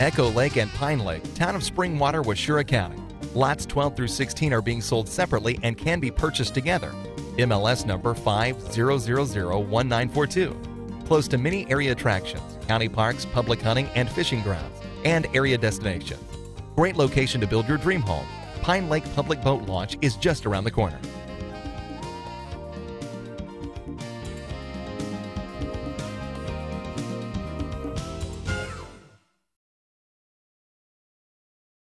Echo Lake and Pine Lake, Town of Springwater, Washura County. Lots 12 through 16 are being sold separately and can be purchased together. MLS number 50001942. Close to many area attractions, county parks, public hunting and fishing grounds, and area destinations. Great location to build your dream home. Pine Lake Public Boat Launch is just around the corner.